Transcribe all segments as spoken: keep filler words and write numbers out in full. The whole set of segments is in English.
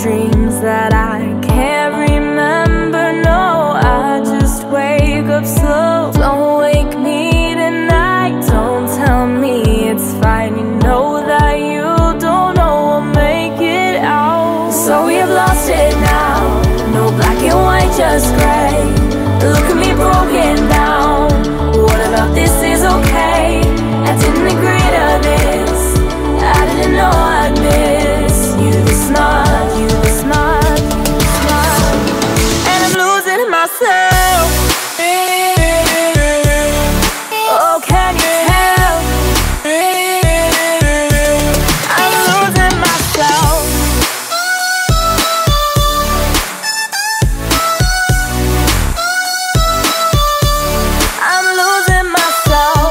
dreams that I can't remember. No, I just wake up slow. Don't wake me tonight. Don't tell me it's fine. You know that you don't know I'll make it out. So we have lost it now. No black and white, just gray. Look at me broken down. What about this is okay? I didn't agree to this. I didn't know I'd miss you this much, you this much, you this much. And I'm losing myself. Oh, can you tell? I'm losing myself. I'm losing myself.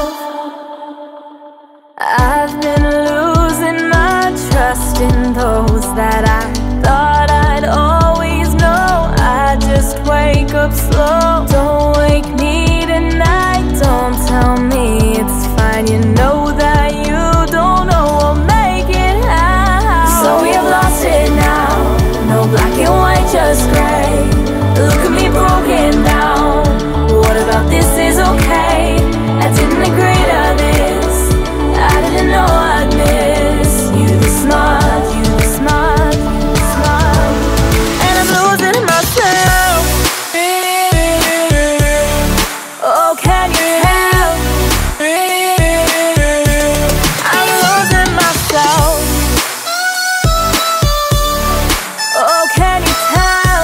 I've been losing my trust in those that I thought I'd always know. I just wake up slow. Don't wake me tonight. Don't tell me it's fine. You know that you don't know I'll make it out. So we have lost it now. No black and white, just gray. Look at me broken down. What about this is okay? I didn't agree to this. I didn't know I'd miss you this much, you this much, you this much. And I'm losing myself. Oh, can you tell? I'm losing myself. Oh, can you tell?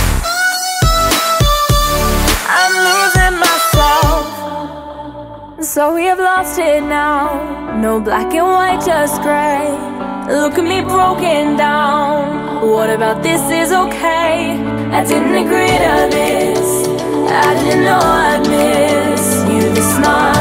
I'm losing myself. So we have lost it now. No black and white, just gray. Look at me broken down. What about this is okay? I didn't agree to this. I didn't know I'd miss you this much.